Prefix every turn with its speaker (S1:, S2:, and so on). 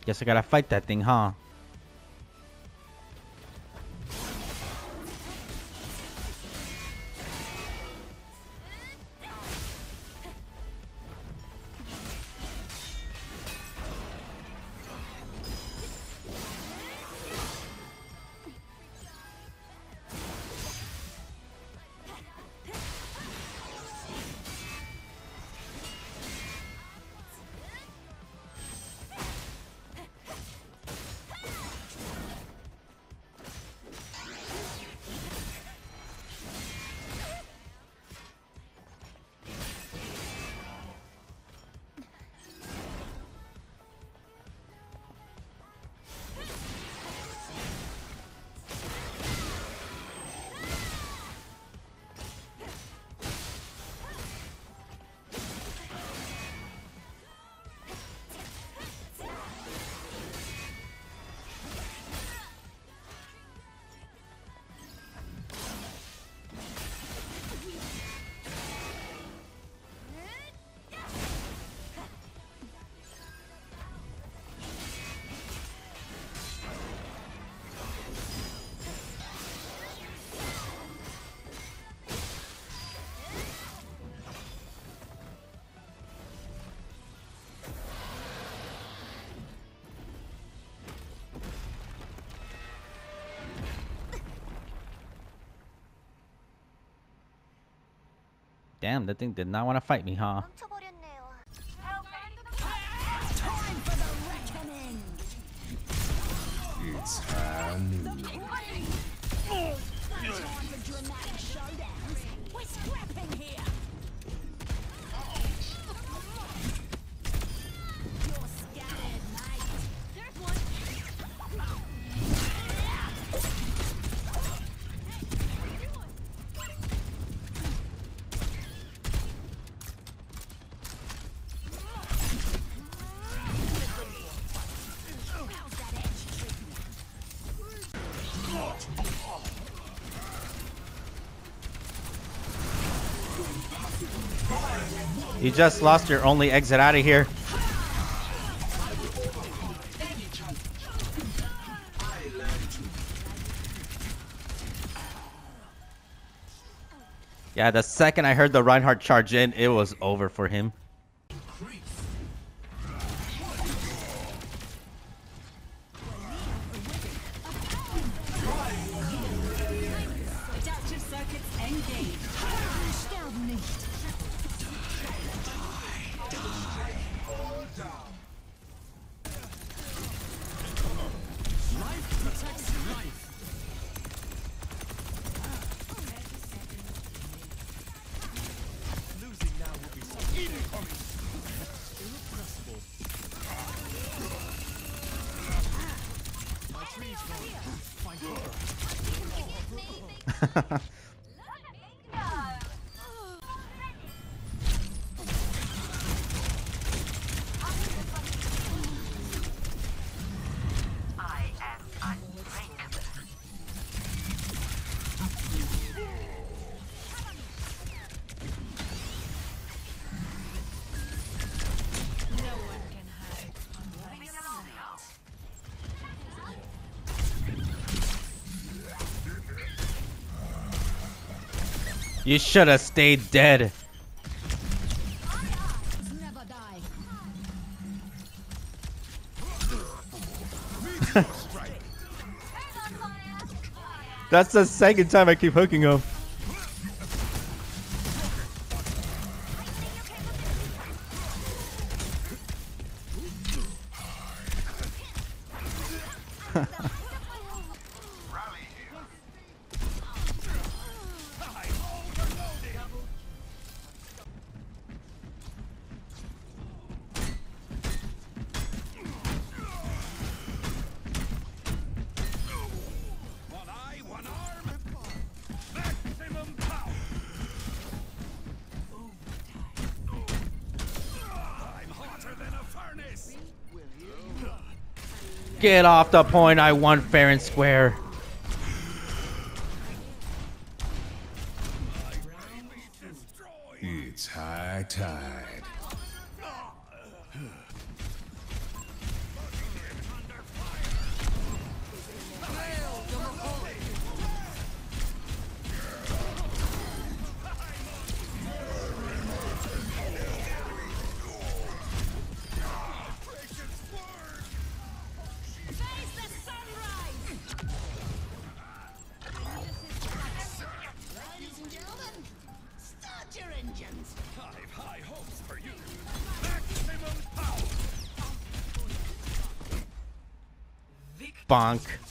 S1: Guess I gotta fight that thing, huh? Damn, that thing did not want to fight me, huh?
S2: It's time.
S3: We're scrapping here. You're scared, mate. There's one.
S1: You just lost your only exit out of here. Yeah, the second I heard the Reinhardt charge in, it was over for him.
S3: Adaptive circuits engaged. Sterben nicht.
S2: Life protects life. Losing now will be so incoming. Irrepressible. My tree's gone. Find cover.
S1: You should have stayed dead.
S3: Never die.
S1: That's the second time I keep hooking him. Get off the point. I won fair and square.
S2: It's high tide.
S1: Bonk.